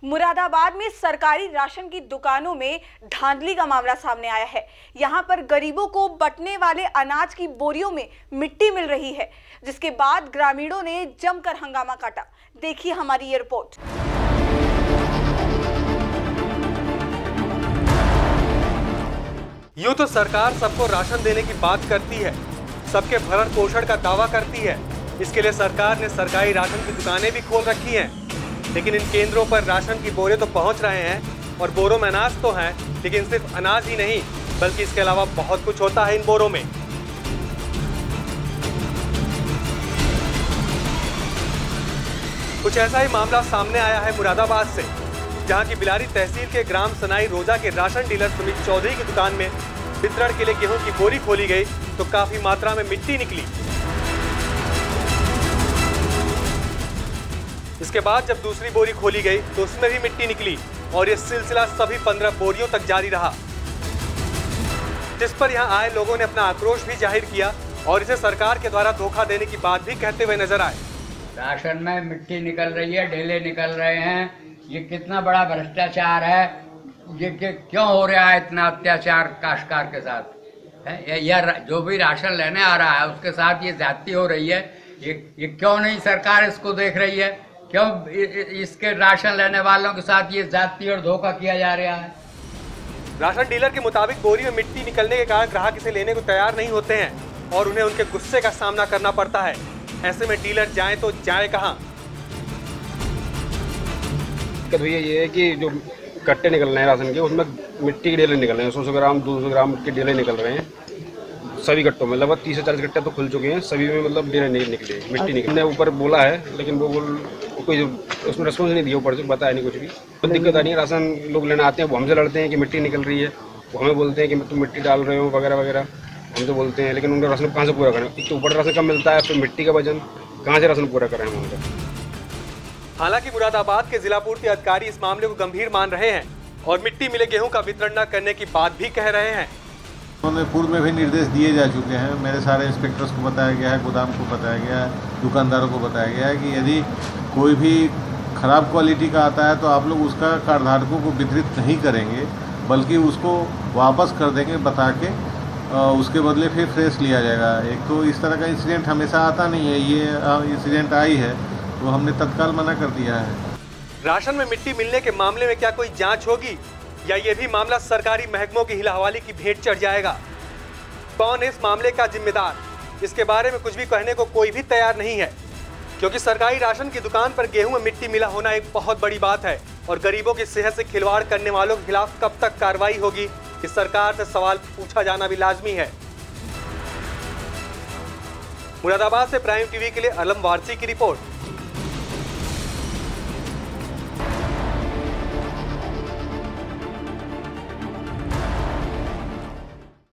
मुरादाबाद में सरकारी राशन की दुकानों में धांधली का मामला सामने आया है। यहां पर गरीबों को बंटने वाले अनाज की बोरियों में मिट्टी मिल रही है, जिसके बाद ग्रामीणों ने जमकर हंगामा काटा। देखिए हमारी ये रिपोर्ट। यूं तो सरकार सबको राशन देने की बात करती है, सबके भरण पोषण का दावा करती है। इसके लिए सरकार ने सरकारी राशन की दुकानें भी खोल रखी हैं। लेकिन इन केंद्रों पर राशन की बोरे तो पहुंच रहे हैं और बोरों में अनाज तो हैं, लेकिन सिर्फ अनाज ही नहीं बल्कि इसके अलावा बहुत कुछ होता है इन बोरों में। कुछ ऐसा ही मामला सामने आया है मुरादाबाद से, जहां की बिलारी तहसील के ग्राम सनाई रोजा के राशन डीलर सुमित चौधरी की दुकान में वितरण के लिए गेहूं की बोरी खोली गई तो काफी मात्रा में मिट्टी निकली। इसके बाद जब दूसरी बोरी खोली गई तो उसमें भी मिट्टी निकली और यह सिलसिला सभी 15 बोरियों तक जारी रहा, जिस पर यहां आए लोगों ने अपना आक्रोश भी जाहिर किया और इसे सरकार के द्वारा धोखा देने की बात भी कहते हुए नजर आए। राशन में मिट्टी निकल रही है, ढेले निकल रहे हैं, ये कितना बड़ा भ्रष्टाचार है। ये क्यों हो रहा है इतना अत्याचार काश्तकार के साथ है? या जो भी राशन लेने आ रहा है उसके साथ ये ज्यादती हो रही है। ये क्यों नहीं सरकार इसको देख रही है? क्यों इसके राशन लेने वालों के साथ ये ज्यादती और धोखा किया जा रहा है? राशन डीलर के मुताबिक बोरी में मिट्टी निकलने के कारण ग्राहक इसे लेने को तैयार नहीं होते हैं और उन्हें उनके गुस्से का सामना करना पड़ता है। ऐसे में डीलर जाए तो जाए कहां? भैया ये है कि जो कट्टे निकल रहे हैं राशन के, उसमें मिट्टी के ढेले निकल रहे हैं। 100 ग्राम 200 ग्राम के ढेले निकल रहे हैं सभी कट्टों में। लगभग 30 से 40 कट्टे तो खुल चुके हैं, सभी में मतलब ढेले निकले, मिट्टी निकली। ऊपर बोला है लेकिन वो कोई उसमें रेस्पॉन्स नहीं दिया, ऊपर से बताया नहीं कुछ भी। तो दिक्कत आ रही है। राशन लोग लेने आते हैं, वो हमसे लड़ते हैं कि मिट्टी निकल रही है, वो हमें बोलते हैं कि तुम मिट्टी डाल रहे हो वगैरह वगैरह, हम तो बोलते हैं। लेकिन उनका राशन कहाँ से पूरा करें? एक तो ऊपर राशन कम मिलता है, फिर मिट्टी का वजन, कहाँ से राशन पूरा करें हम उनका? हालांकि मुरादाबाद के जिला पूर्ति अधिकारी इस मामले को गंभीर मान रहे हैं और मिट्टी मिले गेहूं का वितरण न करने की बात भी कह रहे हैं। उन्होंने पूर्व में भी निर्देश दिए जा चुके हैं। मेरे सारे इंस्पेक्टर्स को बताया गया है, गोदाम को बताया गया है, दुकानदारों को बताया गया है कि यदि कोई भी खराब क्वालिटी का आता है तो आप लोग उसका कार्डधारकों को वितरित नहीं करेंगे, बल्कि उसको वापस कर देंगे बता के, उसके बदले फिर फ्रेश लिया जाएगा। एक तो इस तरह का इंसिडेंट हमेशा आता नहीं है, ये इंसिडेंट आई है तो हमने तत्काल मना कर दिया है। राशन में मिट्टी मिलने के मामले में क्या कोई जांच होगी या ये भी मामला सरकारी महकमों की हिलाहवाली की भेंट चढ़ जाएगा? कौन है इस मामले का जिम्मेदार? इसके बारे में कुछ भी कहने को कोई भी तैयार नहीं है, क्योंकि सरकारी राशन की दुकान पर गेहूं में मिट्टी मिला होना एक बहुत बड़ी बात है और गरीबों की सेहत से खिलवाड़ करने वालों के खिलाफ कब तक कार्रवाई होगी, इस सरकार से सवाल पूछा जाना भी लाजमी है। मुरादाबाद से प्राइम टीवी के लिए अलम वारसी की रिपोर्ट।